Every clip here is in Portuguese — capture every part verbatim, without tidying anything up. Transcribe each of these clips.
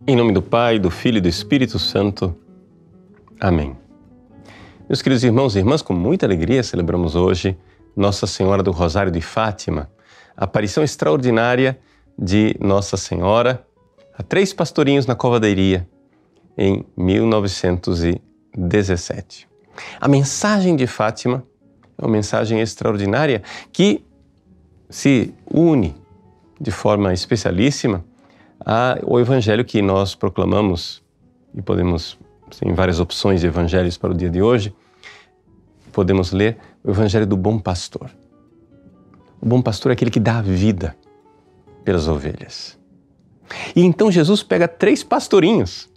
Em nome do Pai, do Filho e do Espírito Santo. Amém. Meus queridos irmãos e irmãs, com muita alegria celebramos hoje Nossa Senhora do Rosário de Fátima, a aparição extraordinária de Nossa Senhora a três pastorinhos na Cova da Iria, em mil novecentos e dezessete. A mensagem de Fátima é uma mensagem extraordinária que se une de forma especialíssima ao Evangelho que nós proclamamos, e podemos, tem várias opções de evangelhos para o dia de hoje, podemos ler o Evangelho do Bom Pastor. O Bom Pastor é aquele que dá a vida pelas ovelhas. E então Jesus pega três pastorinhos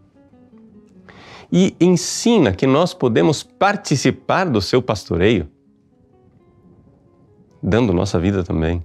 e ensina que nós podemos participar do seu pastoreio, dando nossa vida também.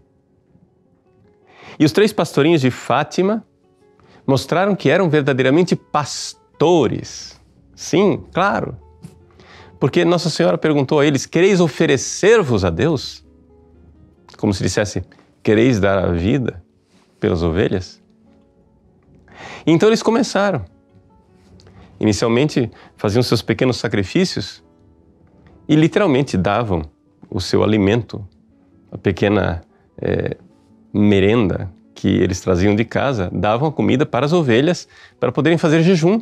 E os três pastorinhos de Fátima mostraram que eram verdadeiramente pastores. Sim, claro. Porque Nossa Senhora perguntou a eles: quereis oferecer-vos a Deus? Como se dissesse: quereis dar a vida pelas ovelhas? E então eles começaram. Inicialmente faziam seus pequenos sacrifícios e literalmente davam o seu alimento, a pequena é, merenda que eles traziam de casa, davam a comida para as ovelhas para poderem fazer jejum,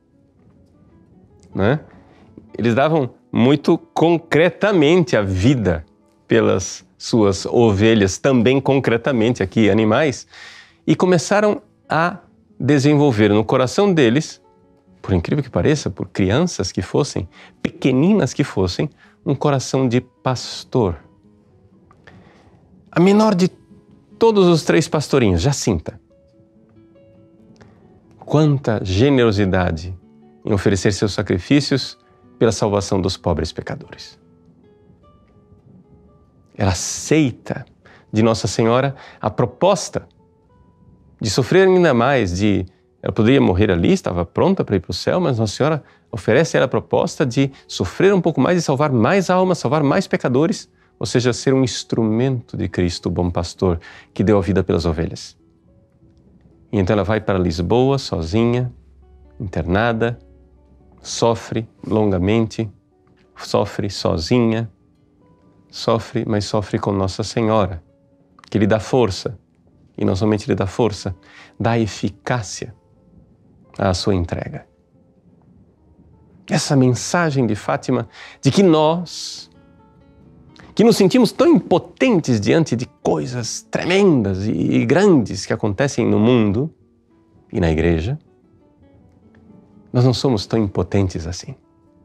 né? Eles davam muito concretamente a vida pelas suas ovelhas, também concretamente aqui animais, e começaram a desenvolver no coração deles, por incrível que pareça, por crianças que fossem, pequeninas que fossem, um coração de pastor. A menor de todos os três pastorinhos, Jacinta. Quanta generosidade em oferecer seus sacrifícios pela salvação dos pobres pecadores. Ela aceita de Nossa Senhora a proposta de sofrer ainda mais, de ela poderia morrer ali, estava pronta para ir para o céu, mas Nossa Senhora oferece a ela a proposta de sofrer um pouco mais e salvar mais almas, salvar mais pecadores, ou seja, ser um instrumento de Cristo, o bom pastor, que deu a vida pelas ovelhas. E então ela vai para Lisboa sozinha, internada, sofre longamente, sofre sozinha, sofre, mas sofre com Nossa Senhora, que lhe dá força, e não somente lhe dá força, dá eficácia à sua entrega. Essa mensagem de Fátima de que nós, que nos sentimos tão impotentes diante de coisas tremendas e grandes que acontecem no mundo e na igreja, nós não somos tão impotentes assim.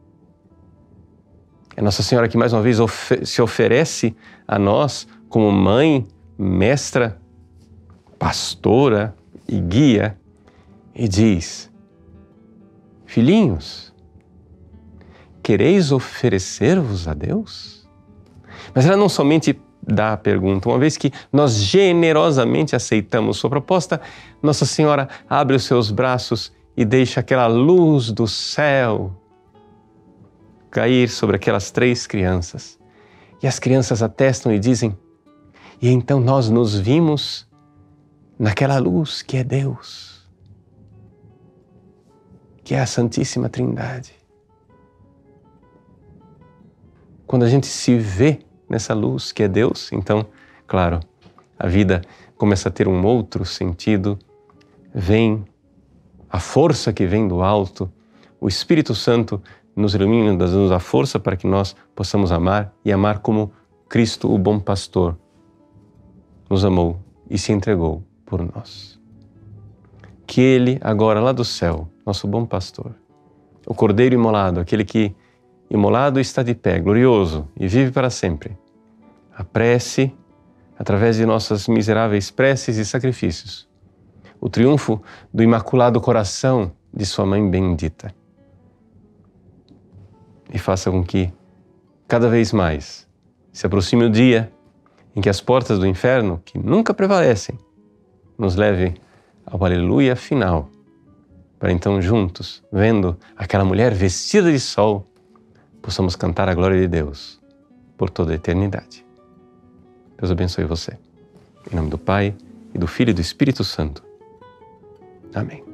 É Nossa Senhora que mais uma vez ofe- se oferece a nós como mãe, mestra, pastora e guia e diz: filhinhos, quereis oferecer-vos a Deus? Mas ela não somente dá a pergunta, uma vez que nós generosamente aceitamos sua proposta, Nossa Senhora abre os seus braços e deixa aquela luz do céu cair sobre aquelas três crianças. E as crianças atestam e dizem: e então nós nos vimos naquela luz que é Deus, que é a Santíssima Trindade. Quando a gente se vê nessa luz que é Deus, então, claro, a vida começa a ter um outro sentido, vem a força que vem do alto, o Espírito Santo nos ilumina, nos dá força para que nós possamos amar e amar como Cristo, o bom pastor, nos amou e se entregou por nós. Que Ele, agora lá do céu, nosso bom pastor, o Cordeiro imolado, aquele que imolado está de pé, glorioso e vive para sempre, apresse, através de nossas miseráveis preces e sacrifícios, o triunfo do Imaculado Coração de sua Mãe bendita. E faça com que, cada vez mais, se aproxime o dia em que as portas do inferno, que nunca prevalecem, nos leve ao aleluia final, para então juntos, vendo aquela mulher vestida de sol, possamos cantar a glória de Deus por toda a eternidade. Deus abençoe você. Em nome do Pai, e do Filho e do Espírito Santo. Amém.